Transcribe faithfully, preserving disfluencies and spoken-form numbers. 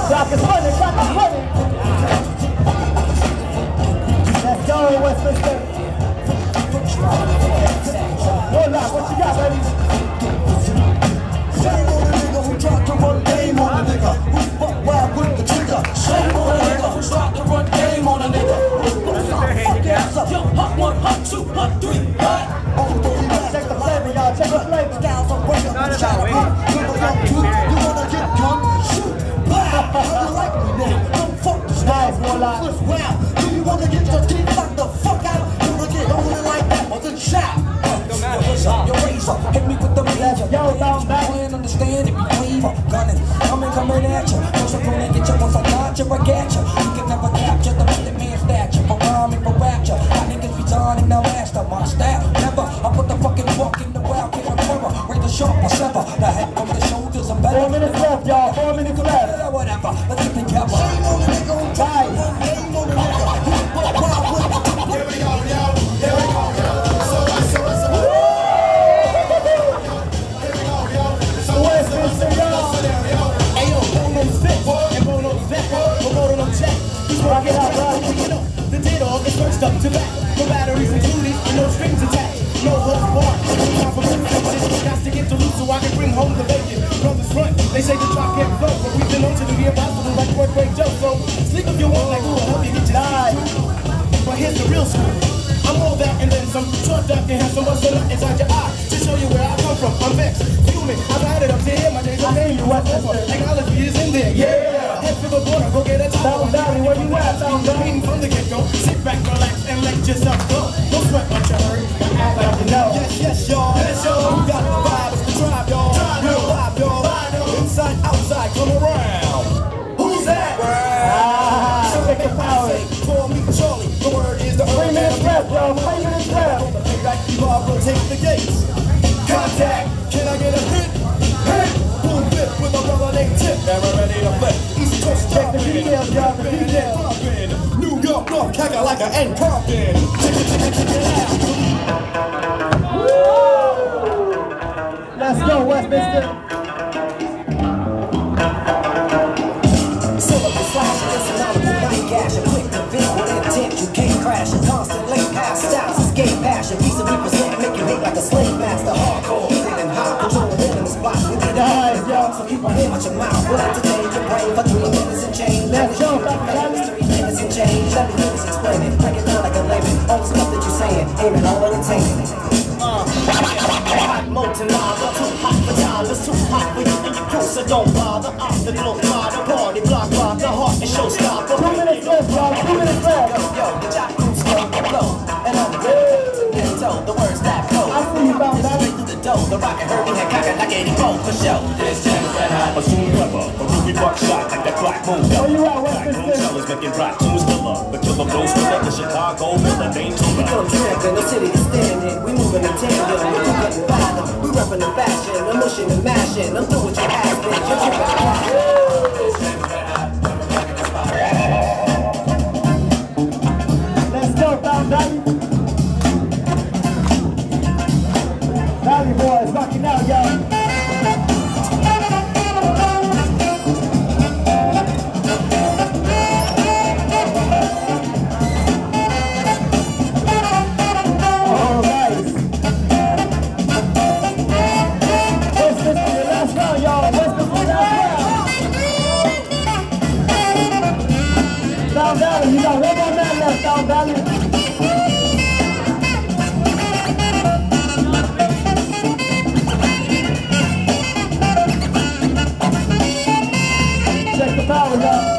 Clock is running, clock is running. Let's go, Westminster. Hold on, what you got, baby? Shame on the nigga who tried to run game on the nigga who fuck wild with the trigger. Shame on the nigga who tried to run game on the nigga who fuck your ass up. Yo, hot one, hot two, hot three, hot. Check the flavor, y'all. Check the flavor. Styles are breaking. Try to pop. Remember young dude, you wanna get gun? Shoot. Blah. How you like me now? Don't fuck the style. What's wild? Do you wanna get your teeth knocked the fuck out? You wanna get on it like that? Or then shout. Your razor, hit me with the razor. Yo, down back. I understand if you flavor. Gunning, coming, coming at you. First I'm gonna get you once I got you, I got you. You can never capture the method man stature. For rhyming, for rapture. I niggas be done and now master my style. Never, I put the fucking walk in the wild, get a terror. Razor sharp or sever. The head from the shoulders, I'm better. Four minutes left, y'all. Four minutes left. Whatever, let's get together. Shame on the nigga who died. Shame on the nigga who fuck wild with the trigger. Here we go, yo. Here we go, yo. So I, so I, so I. Rock it out, rock it out. The D-Dog is first up to bat. No batteries included, and no strings attached. No holds barred. No time for fixes. Got to get to loose so I can bring home the bacon. Brothers front, they say the drop can't flow, but we've been known to do the impossible like word break Joe. So sleep if you want, like who will help you get your eyes. But here's the real school. I'm all that and then some. Short, dark, and handsome, what's the nut inside your eye? To show you where I come from, I'm vexed. Fuming, I've had it up to here. My days are named. Technology is in there, yeah. Head for the border, go get a towel. Down, down, where you at? Down, down. Meeting from the get-go. Sit back, relax, and let yourself go. Don't sweat what you heard, but act like you know. Yes, yes, y'all. Yes, y'all. We got the vibe, it's the tribe, y'all. Real vibe, y'all. Inside, outside, come around. Who's that? Ah, So check the power. call me Charlie. The word is the Three minutes left, y'all. Three minutes left. Like you are, rotate the gates. Contact. Can I get a hit? Hit. Boom, bit with a brother named Tip. Never ready to flip. East Coast Check the details, y'all. The details. New York, North Carolina, and Compton. Check it, check it, check it out. Let's go, Westminster. Syllable slash, astronomical night gash. A quick to big with intent, you can't crash. A constant link past styles, escape passion. Piece of represent, make you hate like a slave master. Hardcore, eating and hot, control the rhythm spots. We need Nice, y'all. so keep on hearing out your mouth. We'll entertain your brain for three minutes and change. Let's go, It's three minutes and change. Let me finish explaining. Break it down like a layman. All the stuff that you're saying, aiming all entertaining. Hot molten lava, too hot for dollars, too hot for you and your crew, so don't bother. I'm the glow rider, party block rock, the heart and showstopper. Two minutes left, y'all. Two minutes Yo, left. yo, the jock crew slow, flow. And I'm the toe, the words that code. I see you bounce out. Straight through the dough, the rocket Herbie had cocked like eighty-four for show. This jam red hot, assume clever, a ruby buckshot like that black moon. Where you at, Black moon Westminster? sellers making rock tunes killer. The killer blows for the Chicago Miller, Dane We Tuba. come tramping, no city to stand in. We moving in tandem, we do getting violent. We repping the fashion, I'm mushing and mashing. I'm doing what you have been, you're tripping. Let's go, Down Valley. Valley boys, rocking out, y'all. All right. Westminster, the last round, y'all. Westminster, last round. Down Valley, you got one more man left, Down Valley. Check the power, y'all.